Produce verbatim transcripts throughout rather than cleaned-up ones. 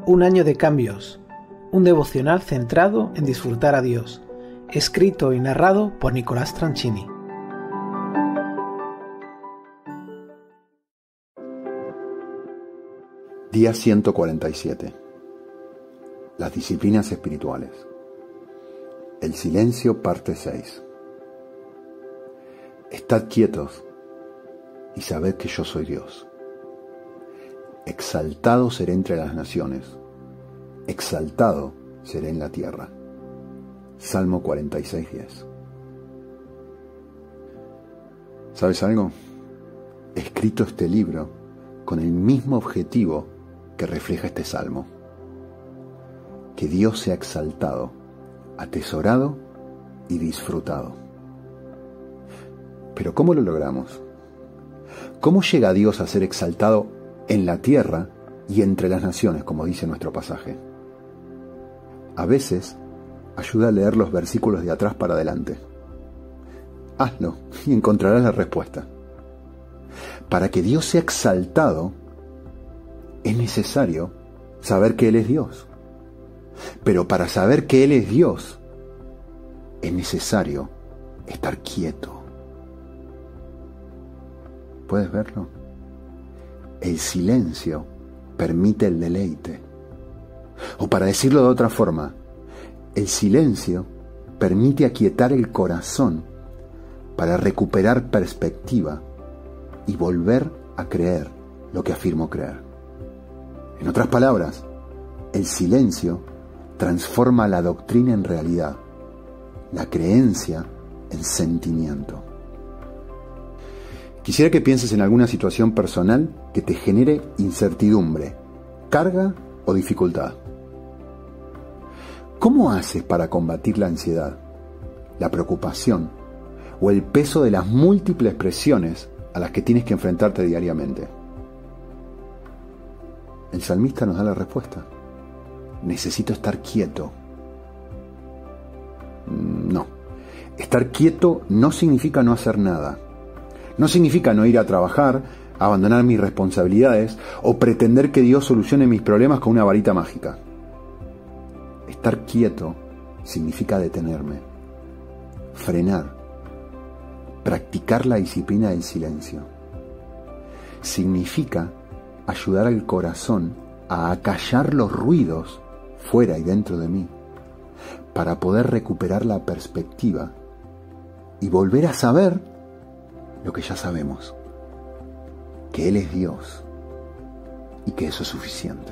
Un año de cambios, un devocional centrado en disfrutar a Dios, escrito y narrado por Nicolás Tranchini. Día ciento cuarenta y siete. Las disciplinas espirituales. El silencio, parte seis. Estad quietos y sabed que yo soy Dios. Exaltado seré entre las naciones, exaltado seré en la tierra. Salmo cuarenta y seis, diez. ¿Sabes algo? He escrito este libro con el mismo objetivo que refleja este salmo: que Dios sea exaltado, atesorado y disfrutado. Pero ¿cómo lo logramos? ¿Cómo llega Dios a ser exaltado en la tierra y entre las naciones, como dice nuestro pasaje? A veces ayuda a leer los versículos de atrás para adelante. Hazlo y encontrarás la respuesta. Para que Dios sea exaltado, es necesario saber que Él es Dios. Pero para saber que Él es Dios, es necesario estar quieto. ¿Puedes verlo? El silencio permite el deleite. O para decirlo de otra forma, el silencio permite aquietar el corazón para recuperar perspectiva y volver a creer lo que afirmo creer. En otras palabras, el silencio transforma la doctrina en realidad, la creencia en sentimiento. Quisiera que pienses en alguna situación personal que te genere incertidumbre, carga o dificultad. ¿Cómo haces para combatir la ansiedad, la preocupación o el peso de las múltiples presiones a las que tienes que enfrentarte diariamente? El salmista nos da la respuesta. Necesito estar quieto. No. Estar quieto no significa no hacer nada. No significa no ir a trabajar, abandonar mis responsabilidades o pretender que Dios solucione mis problemas con una varita mágica. Estar quieto significa detenerme, frenar, practicar la disciplina del silencio. Significa ayudar al corazón a acallar los ruidos fuera y dentro de mí, para poder recuperar la perspectiva y volver a saber lo que ya sabemos, que Él es Dios y que eso es suficiente.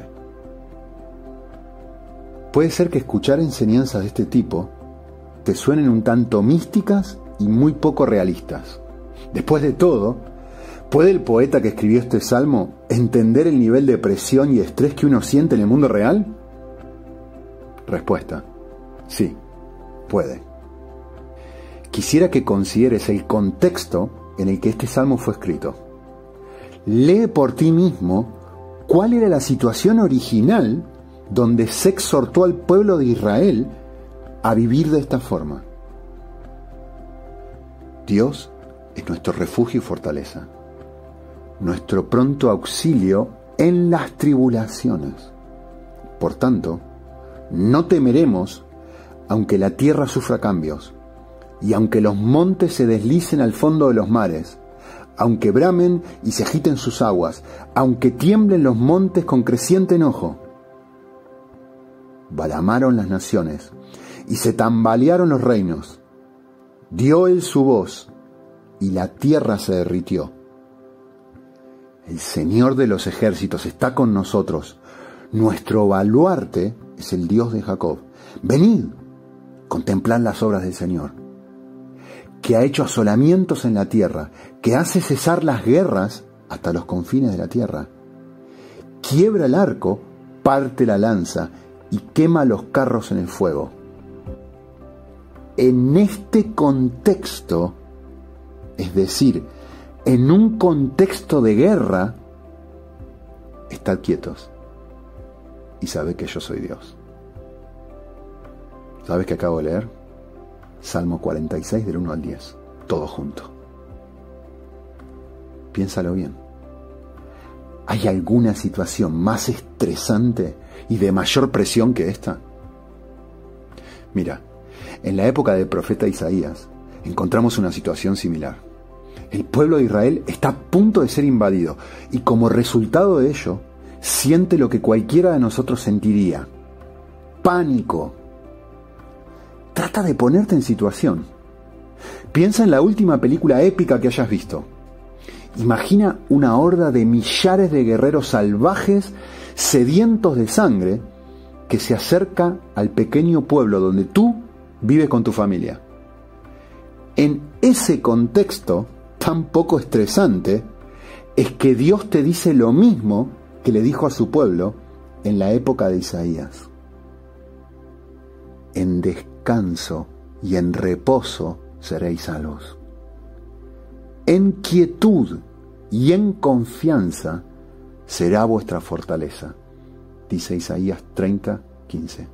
Puede ser que escuchar enseñanzas de este tipo te suenen un tanto místicas y muy poco realistas. Después de todo, ¿puede el poeta que escribió este salmo entender el nivel de presión y estrés que uno siente en el mundo real? Respuesta: sí, puede. Quisiera que consideres el contexto en el que este salmo fue escrito. Lee por ti mismo cuál era la situación original donde se exhortó al pueblo de Israel a vivir de esta forma. Dios es nuestro refugio y fortaleza, nuestro pronto auxilio en las tribulaciones. Por tanto, no temeremos aunque la tierra sufra cambios, y aunque los montes se deslicen al fondo de los mares, aunque bramen y se agiten sus aguas, aunque tiemblen los montes con creciente enojo. Balamaron las naciones y se tambalearon los reinos. Dio él su voz y la tierra se derritió. El Señor de los ejércitos está con nosotros. Nuestro baluarte es el Dios de Jacob. Venid, contemplad las obras del Señor, que ha hecho asolamientos en la tierra, que hace cesar las guerras hasta los confines de la tierra. Quiebra el arco, parte la lanza y quema los carros en el fuego. En este contexto, es decir, en un contexto de guerra, estad quietos y sabed que yo soy Dios. ¿Sabes qué acabo de leer? Salmo cuarenta y seis del uno al diez, todo junto. Piénsalo bien. ¿Hay alguna situación más estresante y de mayor presión que esta? Mira, en la época del profeta Isaías encontramos una situación similar. El pueblo de Israel está a punto de ser invadido y como resultado de ello, siente lo que cualquiera de nosotros sentiría: pánico. Trata de ponerte en situación. Piensa en la última película épica que hayas visto. Imagina una horda de millares de guerreros salvajes, sedientos de sangre, que se acerca al pequeño pueblo donde tú vives con tu familia. En ese contexto tan poco estresante, es que Dios te dice lo mismo que le dijo a su pueblo en la época de Isaías. En descanso y en reposo seréis salvos. En quietud y en confianza será vuestra fortaleza, dice Isaías treinta, quince.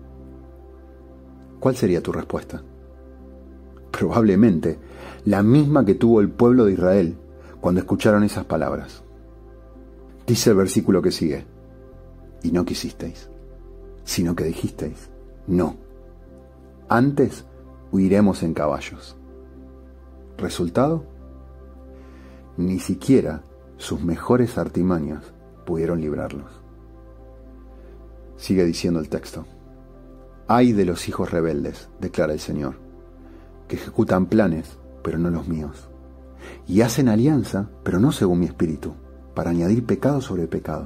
¿Cuál sería tu respuesta? Probablemente la misma que tuvo el pueblo de Israel cuando escucharon esas palabras. Dice el versículo que sigue: y no quisisteis, sino que dijisteis: no, antes huiremos en caballos. ¿Resultado? Ni siquiera sus mejores artimañas pudieron librarlos. Sigue diciendo el texto: ay de los hijos rebeldes, declara el Señor, que ejecutan planes, pero no los míos, y hacen alianza, pero no según mi espíritu, para añadir pecado sobre pecado.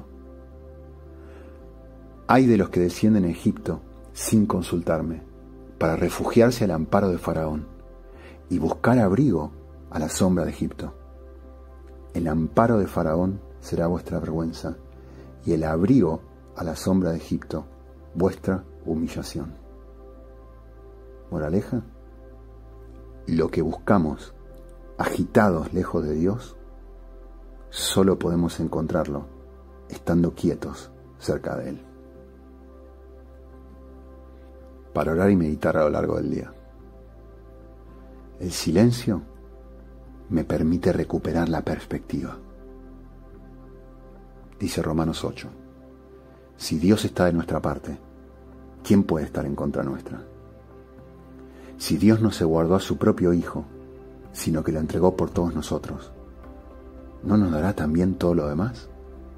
Ay de los que descienden a Egipto sin consultarme, para refugiarse al amparo de Faraón, y buscar abrigo a la sombra de Egipto. El amparo de Faraón será vuestra vergüenza, y el abrigo a la sombra de Egipto, vuestra humillación. Moraleja: lo que buscamos, agitados lejos de Dios, solo podemos encontrarlo estando quietos cerca de Él. Para orar y meditar a lo largo del día. El silencio me permite recuperar la perspectiva. Dice Romanos ocho: si Dios está de nuestra parte, ¿quién puede estar en contra nuestra? Si Dios no se guardó a su propio Hijo, sino que lo entregó por todos nosotros, ¿no nos dará también todo lo demás?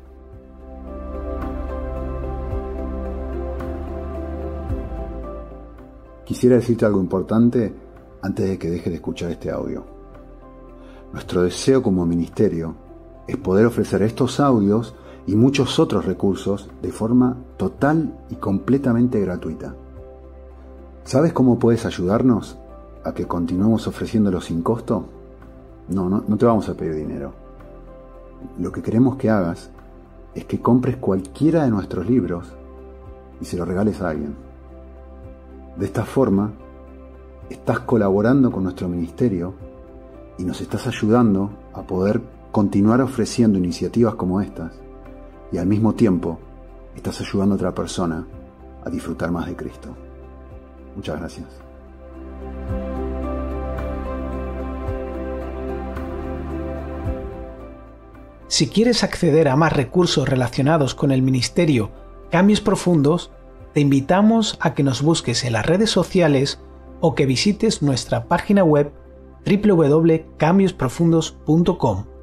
Quisiera decirte algo importante antes de que dejes de escuchar este audio. Nuestro deseo como ministerio es poder ofrecer estos audios y muchos otros recursos de forma total y completamente gratuita. ¿Sabes cómo puedes ayudarnos a que continuemos ofreciéndolo sin costo? No, no, no te vamos a pedir dinero. Lo que queremos que hagas es que compres cualquiera de nuestros libros y se lo regales a alguien. De esta forma, estás colaborando con nuestro ministerio y nos estás ayudando a poder continuar ofreciendo iniciativas como estas, y al mismo tiempo estás ayudando a otra persona a disfrutar más de Cristo. Muchas gracias. Si quieres acceder a más recursos relacionados con el ministerio Cambios Profundos, te invitamos a que nos busques en las redes sociales o que visites nuestra página web doble u doble u doble u punto cambios profundos punto com.